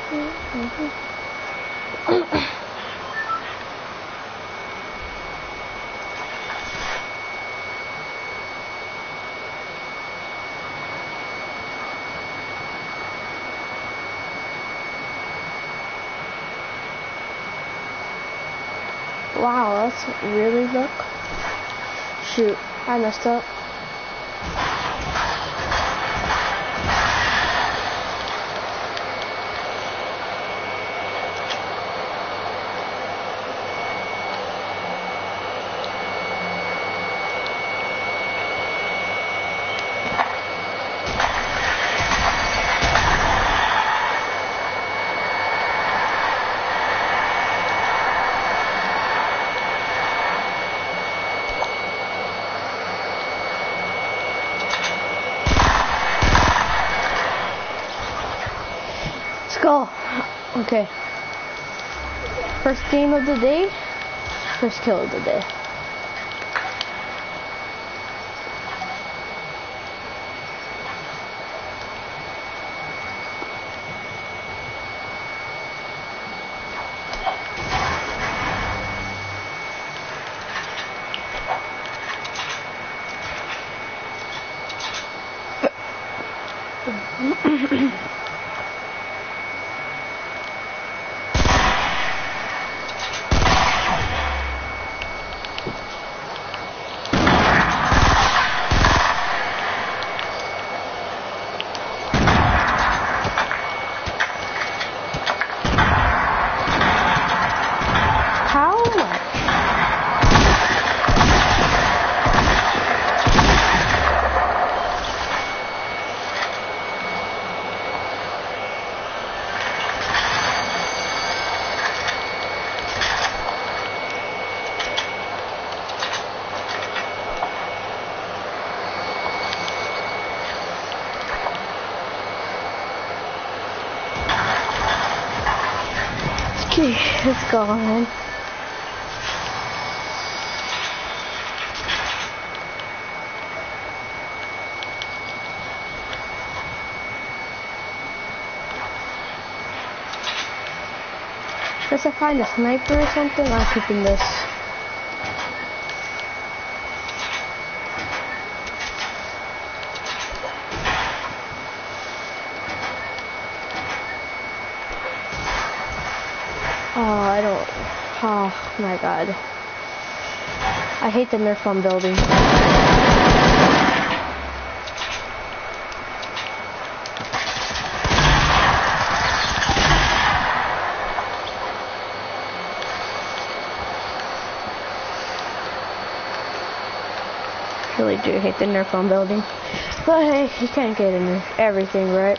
Wow, that's really look. Shoot, I messed up. Go. Okay. First game of the day. First kill of the day. Okay, let's go on. Unless I find a sniper or something, I'm keeping this. Oh my god. I hate the nerf on building. Really do hate the nerf on building. But hey, you can't get into everything, right?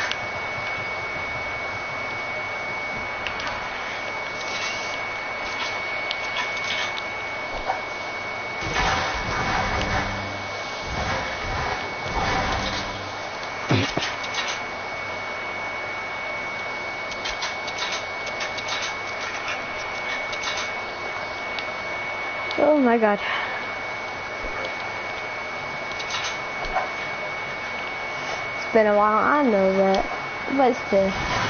Oh my god. It's been a while, I know that, but still.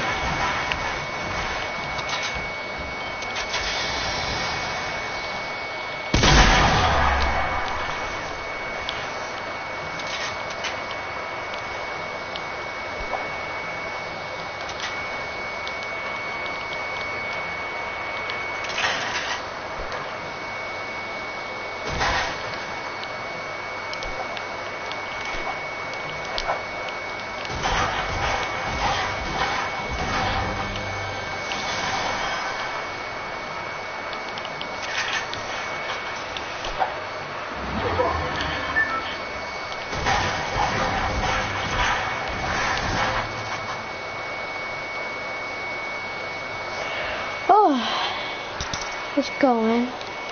It's going.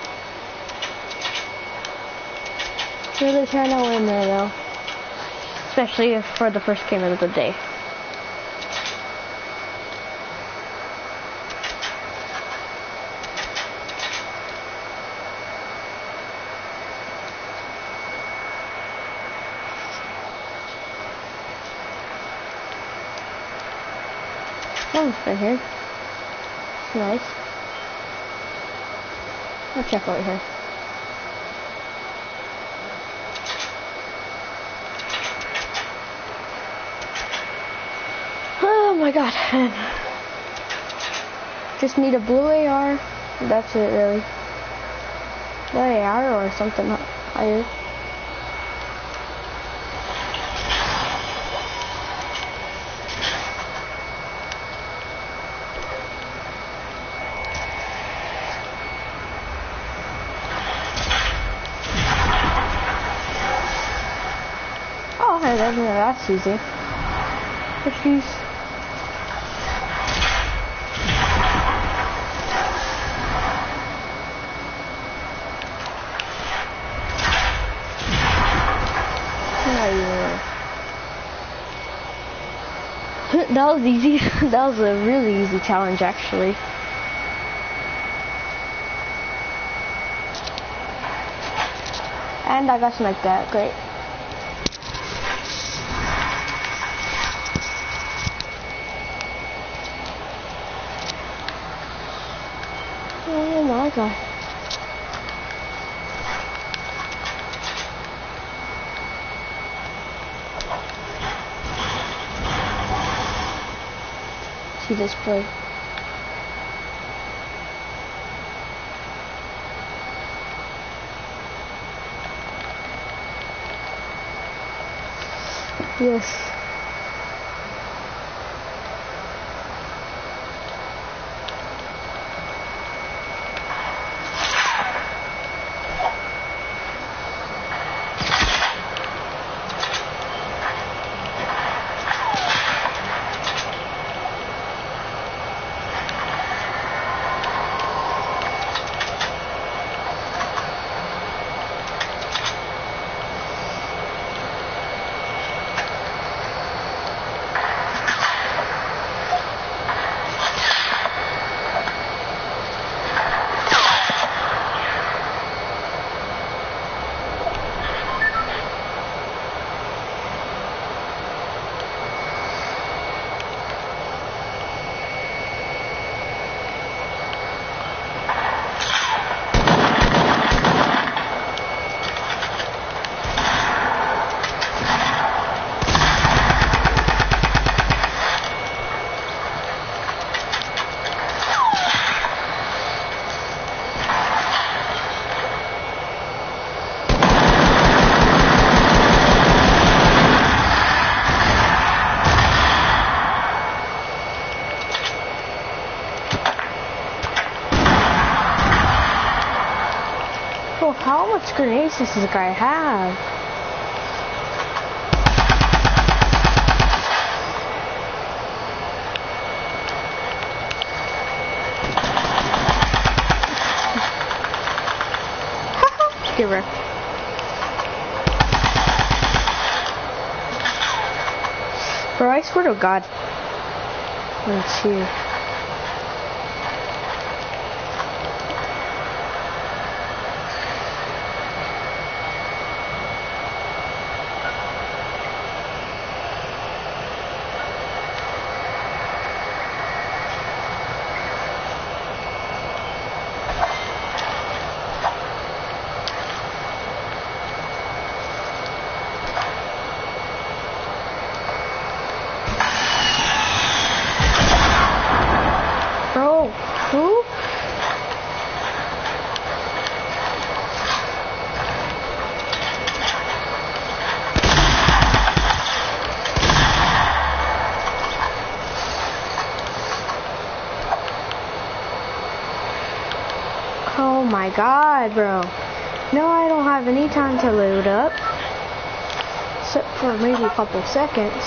Really trying to win there though. Especially for the first game of the day. Oh, right here. Nice. Let's check over here. Oh my god. Just need a blue AR. That's it, really. Blue AR or something higher. Oh, hey, that's easy. Just use. That was easy. That was a really easy challenge, actually. And I got something like that. Great. Oh my god. See this play. Yes. Oh, how much grenades does this guy have? Get wrecked. Bro, I swear to God. Let's see. Bro, who? Oh my God, bro. No, I don't have any time to load up. Except for maybe a couple seconds.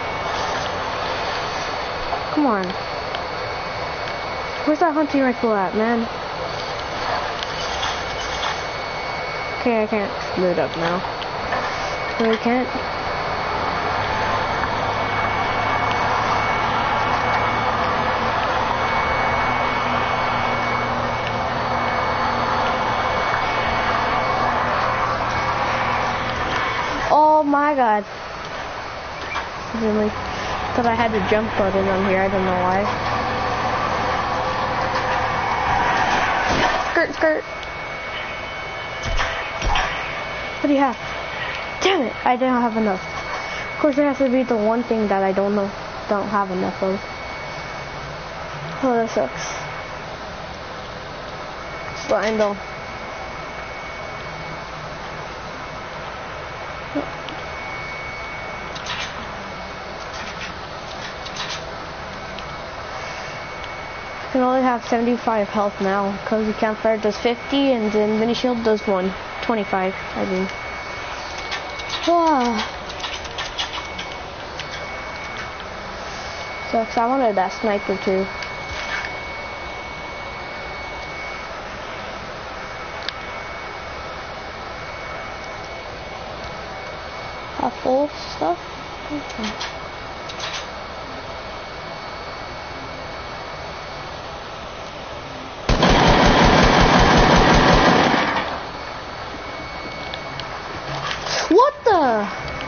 Come on. Where's that hunting rifle at, man? Okay, I can't load up now. Really can't. Oh my God. Really? Thought I had the jump button on here, I don't know why. Skirt, skirt. What do you have? Damn it, I didn't have enough. Of course, it has to be the one thing that I don't have enough of. Oh, that sucks. Slime though. I can only have 75 health now because the campfire does 50 and then mini shield does 25. I mean. Sucks. I wanted that sniper too. Have full stuff? Okay. What the?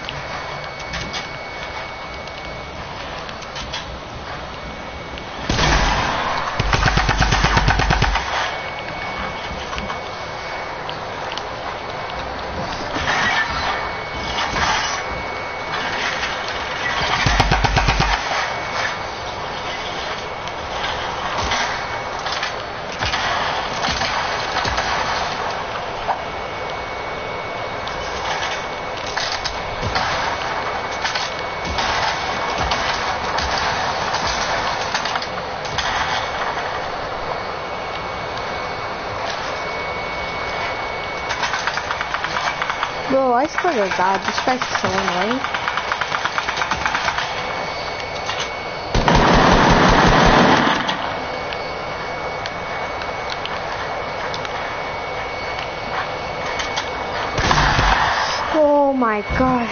Bro, I swear to God, this guy's so annoying. Oh my God.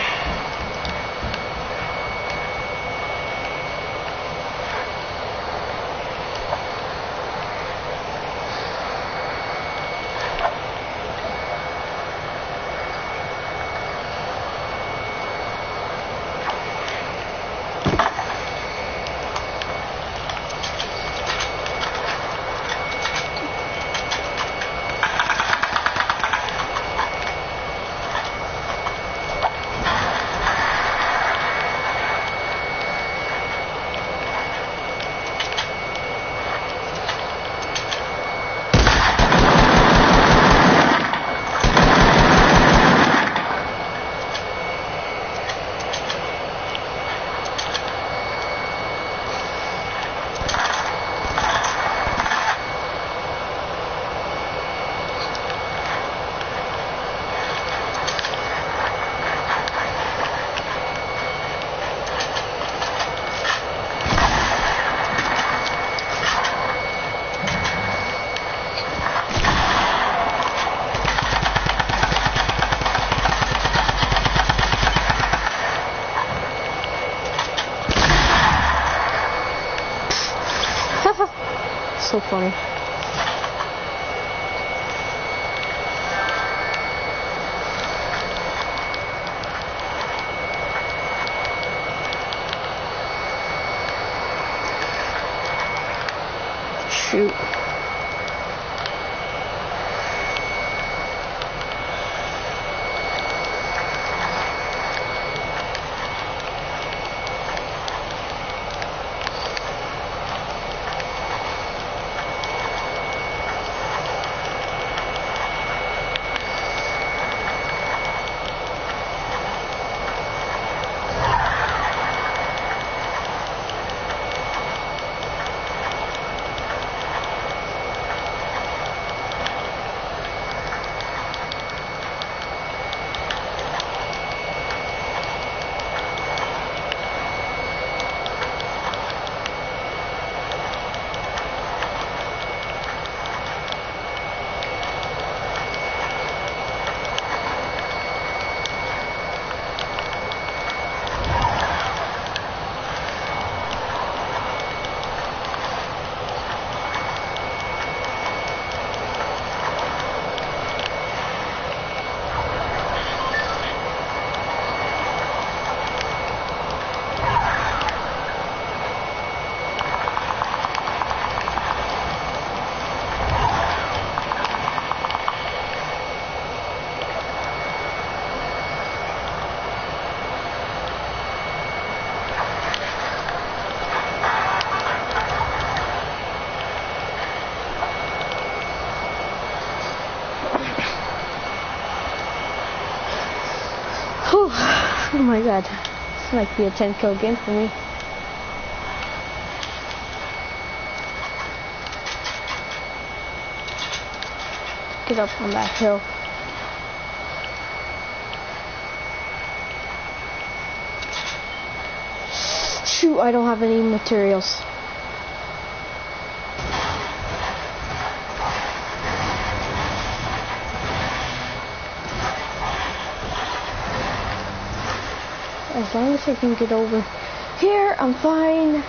So funny. Shoot. Oh my god. This might be a 10 kill game for me. Get up on that hill. Shoot, I don't have any materials. As long as I can get over here, I'm fine.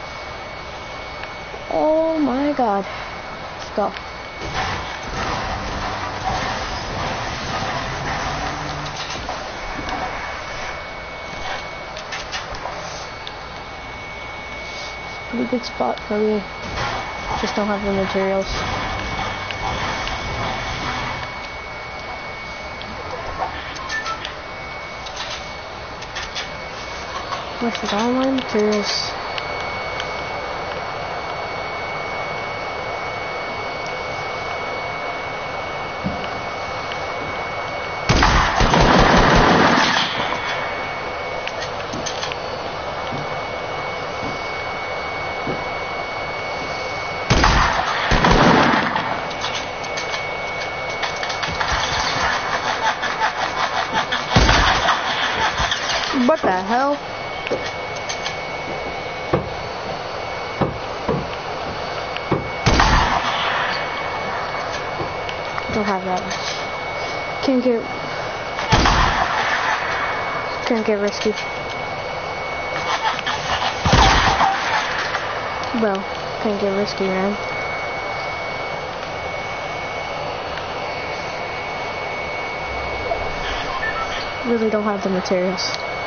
Oh my god. Let's go. Pretty good spot for me. Just don't have the materials. Wasted all my materials. What the hell? Don't have that much. Can't get risky. Well, can't get risky, man. Really don't have the materials.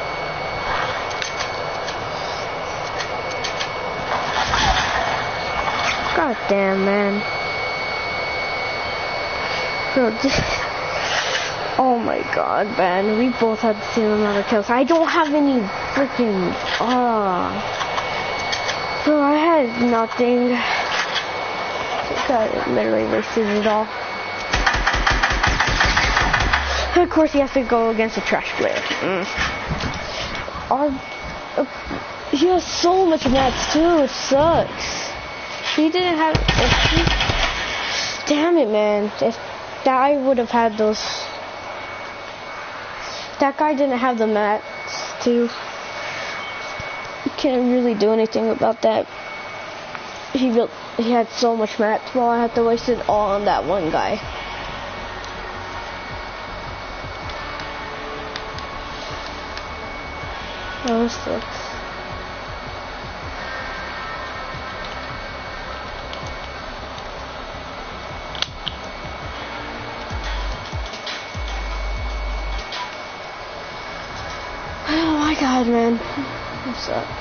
God damn, man. Bro, oh my god, man. We both had the same amount of kills. I don't have any freaking... Bro, I had nothing. I literally wasted it all. And of course, he has to go against a trash player. He has so much mats, too. It sucks. He didn't have... Damn it, man. If that I would have had those... That guy didn't have the mats, too. You can't really do anything about that. He had so much mats. Well, I had to waste it all on that one guy. Oh, sucks. Oh my god, man. It sucks.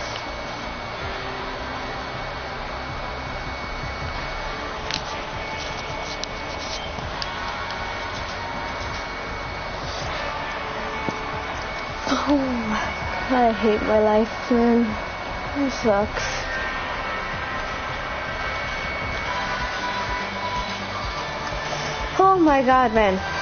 Oh my god, I hate my life, man. It sucks. Oh my god, man.